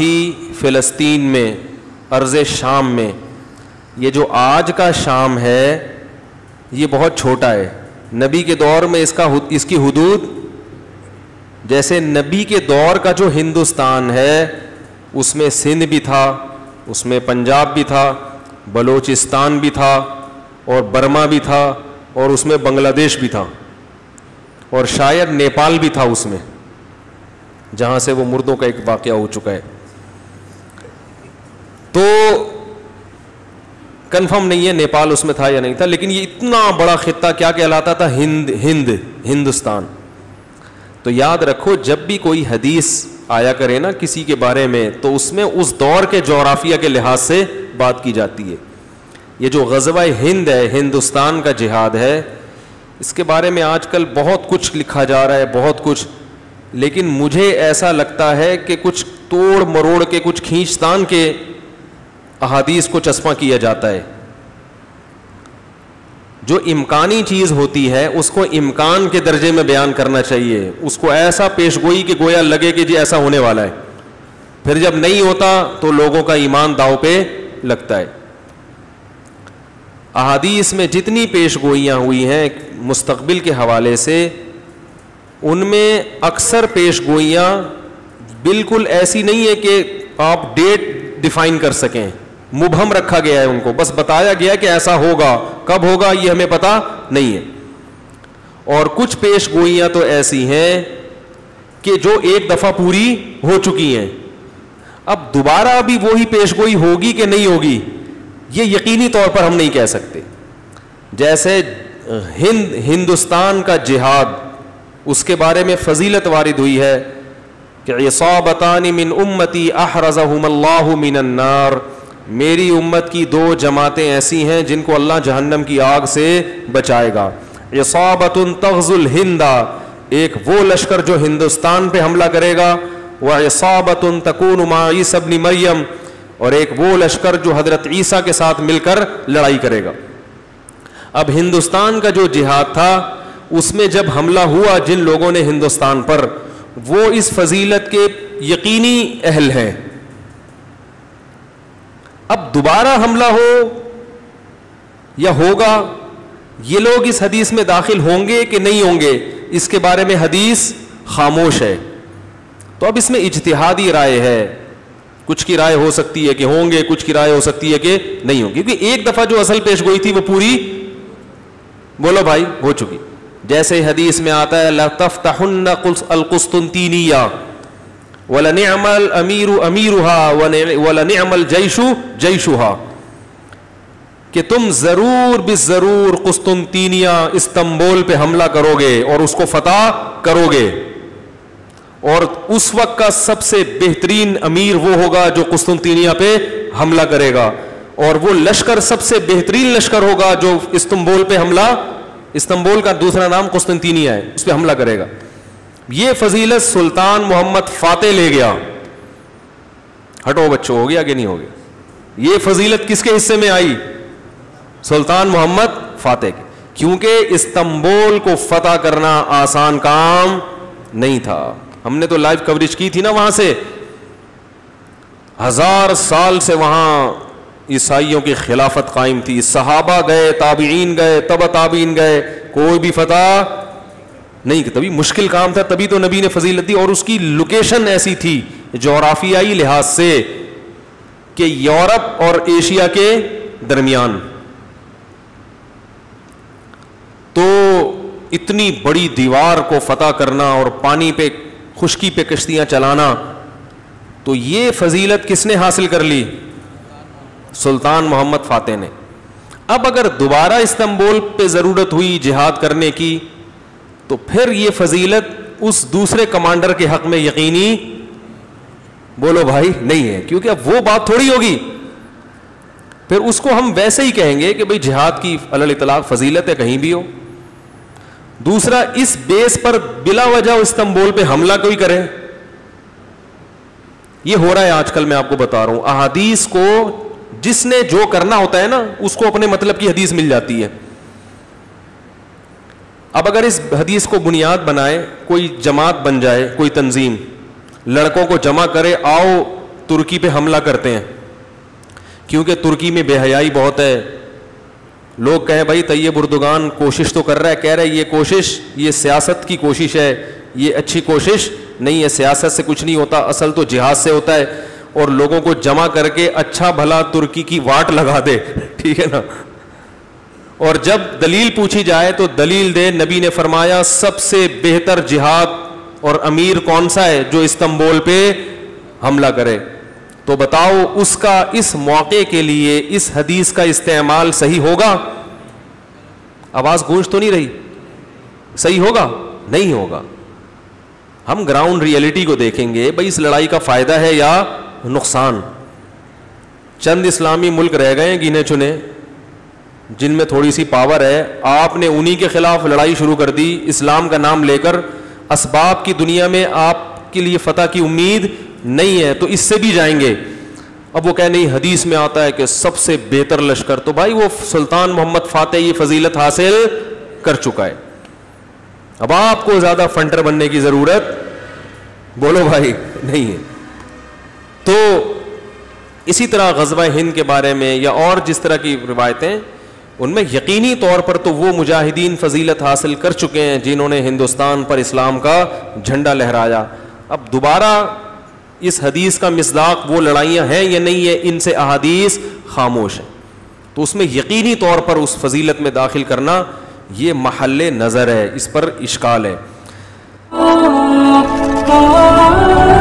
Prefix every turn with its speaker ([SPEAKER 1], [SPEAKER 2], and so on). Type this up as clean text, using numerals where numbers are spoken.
[SPEAKER 1] تھی فلسطین میں, ارض شام میں. یہ جو آج کا شام ہے یہ بہت چھوٹا ہے. نبی کے دور میں اس کی حدود, جیسے نبی کے دور کا جو ہندوستان ہے اس میں سندھ بھی تھا, اس میں پنجاب بھی تھا, بلوچستان بھی تھا, اور برما بھی تھا, اور اس میں بنگلہ دیش بھی تھا, اور شاید نیپال بھی تھا اس میں, جہاں سے وہ مردوں کا ایک واقعہ ہو چکا ہے. تو کنفرم نہیں ہے نیپال اس میں تھا یا نہیں تھا, لیکن یہ اتنا بڑا خطہ کیا کہلاتا تھا؟ ہندوستان. تو یاد رکھو جب بھی کوئی حدیث آیا کرے نا کسی کے بارے میں, تو اس میں اس دور کے جغرافیہ کے لحاظ سے بات کی جاتی ہے. یہ جو غزوہ ہند ہے, ہندوستان کا جہاد ہے, اس کے بارے میں آج کل بہت کچھ لکھا جا رہا ہے, بہت کچھ, لیکن مجھے ایسا لگتا ہے کہ کچھ توڑ مروڑ کے, کچھ کھینچتان کے احادیث کو چسپاں کیا جاتا ہے. جو امکانی چیز ہوتی ہے اس کو امکان کے درجے میں بیان کرنا چاہیے, اس کو ایسا پیش گوئی کہ گویا لگے کہ جی ایسا ہونے والا ہے. پھر جب نہیں ہوتا تو لوگوں کا ایمان داؤ پہ لگتا ہے. احادیث میں جتنی پیش گوئیاں ہوئی ہیں مستقبل کے حوالے سے, ان میں اکثر پیش گوئیاں بالکل ایسی نہیں ہے کہ آپ ڈیٹ ڈیفائن کر سکیں, مبہم رکھا گیا ہے ان کو, بس بتایا گیا کہ ایسا ہوگا, کب ہوگا یہ ہمیں پتہ نہیں ہے. اور کچھ پیش گوئیاں تو ایسی ہیں کہ جو ایک دفعہ پوری ہو چکی ہیں, اب دوبارہ بھی وہی پیش گوئی ہوگی کہ نہیں ہوگی یہ یقینی طور پر ہم نہیں کہہ سکتے. جیسے ہندوستان کا جہاد, اس کے بارے میں فضیلت وارد ہوئی ہے کہ عصابتان من امتی احرزہم اللہ من النار, میری امت کی 2 جماعتیں ایسی ہیں جن کو اللہ جہنم کی آگ سے بچائے گا. عصابۃ تغزو الہند, ایک وہ لشکر جو ہندوستان پہ حملہ کرے گا, وعصابۃ تکون مع عیسی ابن مریم, اور ایک وہ لشکر جو حضرت عیسیٰ کے ساتھ مل کر لڑائی کرے گا. اب ہندوستان کا جو جہاد تھا اس میں جب حملہ ہوا جن لوگوں نے ہندوستان پر, وہ اس فضیلت کے یقینی اہل ہیں. اب دوبارہ حملہ ہو یا ہوگا, یہ لوگ اس حدیث میں داخل ہوں گے کہ نہیں ہوں گے, اس کے بارے میں حدیث خاموش ہے. تو اب اس میں اجتہادی رائے ہے, کچھ کی رائے ہو سکتی ہے کہ ہوں گے, کچھ کی رائے ہو سکتی ہے کہ نہیں ہوں گے, کیونکہ ایک دفعہ جو اصل پیش گوئی تھی وہ پوری, بولو بھائی, ہو چکی. جیسے حدیث میں آتا ہے لَتَفْتَحُنَّ الْقُسْطُنْطِينِيَّةَ وَلَنِعْمَ الْأَمِيرُ أَمِيرُهَا وَلَنِعْمَ الْجَيْشُ جَيْشُهَا, کہ تم ضرور بالضرور قسطنطینیہ استنبول پہ حملہ کرو گے اور اس کو فتح کرو گے, اور اس وقت کا سب سے بہترین امیر وہ ہوگا جو قسطنطینیہ پہ حملہ کرے گا, اور وہ لشکر سب سے بہترین لشکر ہوگا جو استنبول پہ حملہ, استنبول کا دوسرا نام قسطنطینیہ ہے, اس پہ حملہ کرے گا. یہ فضیلت سلطان محمد فاتح لے گیا. ہٹو بچوں, ہو گیا کہ نہیں ہو گیا؟ یہ فضیلت کس کے حصے میں آئی؟ سلطان محمد فاتح کے, کیونکہ استنبول کو فتح کرنا آسان کام نہیں تھا. ہم نے تو لائیو کوریج کی تھی نا وہاں سے, 1000 سال سے وہاں عیسائیوں کی خلافت قائم تھی, صحابہ گئے, تابعین گئے, تبع تابعین گئے, کوئی بھی فتح نہیں, تبھی مشکل کام تھا, تبھی تو نبی نے فضیلت دی. اور اس کی لوکیشن ایسی تھی جغرافیائی لحاظ سے کہ یورپ اور ایشیا کے درمیان, تو اتنی بڑی دیوار کو فتح کرنا اور پانی پہ, خشکی پہ کشتیاں چلانا, تو یہ فضیلت کس نے حاصل کر لی؟ سلطان محمد فاتح نے. اب اگر دوبارہ استنبول پہ ضرورت ہوئی جہاد کرنے کی تو پھر یہ فضیلت اس دوسرے کمانڈر کے حق میں یقینی, بولو بھائی, نہیں ہے, کیونکہ اب وہ بات تھوڑی ہوگی. پھر اس کو ہم ویسے ہی کہیں گے کہ بھئی جہاد کی علی الاطلاق فضیلت ہے کہیں بھی ہو. دوسرا, اس بیس پر بلا وجہ استنبول پہ حملہ کوئی کرے, یہ ہو رہا ہے آج کل. میں آپ کو بتا رہا ہوں, احادیث کو جس نے جو کرنا ہوتا ہے نا اس کو اپنے مطلب کی حدیث مل جاتی ہے. اب اگر اس حدیث کو بنیاد بنائے کوئی جماعت بن جائے, کوئی تنظیم لڑکوں کو جمع کرے, آؤ ترکی پہ حملہ کرتے ہیں, کیونکہ ترکی میں بے حیائی بہت ہے. لوگ کہیں بھائی طیب اردوغان کوشش تو کر رہا ہے, کہہ رہا ہے یہ کوشش یہ سیاست کی کوشش ہے, یہ اچھی کوشش نہیں ہے, سیاست سے کچھ نہیں ہوتا, اصل تو جہاد سے ہوتا ہے, اور لوگوں کو جمع کر کے اچھا بھلا ترکی کی واٹ لگا دے, ٹھیک ہے نا. اور جب دلیل پوچھی جائے تو دلیل دے. نبی نے فرمایا سب سے بہتر جہاد اور امیر کون سا ہے؟ جو استنبول پہ حملہ کرے. تو بتاؤ اس کا اس موقع کے لیے اس حدیث کا استعمال صحیح ہوگا؟ آواز گونج تو نہیں رہی؟ صحیح ہوگا؟ نہیں ہوگا. ہم گراؤنڈ ریئلٹی کو دیکھیں گے, بھئی اس لڑائی کا فائدہ ہے یا نقصان. چند اسلامی ملک رہ گئے گنے چنے جن میں تھوڑی سی پاور ہے, آپ نے انہی کے خلاف لڑائی شروع کر دی اسلام کا نام لے کر. اسباب کی دنیا میں آپ کے لیے فتح کی امید نہیں ہے, تو اس سے بھی جائیں گے. اب وہ کہہ نہیں حدیث میں آتا ہے کہ سب سے بہتر لشکر, تو بھائی وہ سلطان محمد فاتح یہ فضیلت حاصل کر چکا ہے, اب آپ کو زیادہ فنٹر بننے کی ضرورت بولو بھائی نہیں ہے. تو اسی طرح غزوہ ہند کے بارے میں یا اور جس طرح کی روایتیں, ان میں یقینی طور پر تو وہ مجاہدین فضیلت حاصل کر چکے ہیں جنہوں نے ہندوستان پر اسلام کا جھنڈا لہرایا. اب دوبارہ اس حدیث کا مصداق وہ لڑائیاں ہیں یا نہیں ہے, ان سے احادیث خاموش ہیں. تو اس میں یقینی طور پر اس فضیلت میں داخل کرنا یہ محل نظر ہے, اس پر اشکال ہے.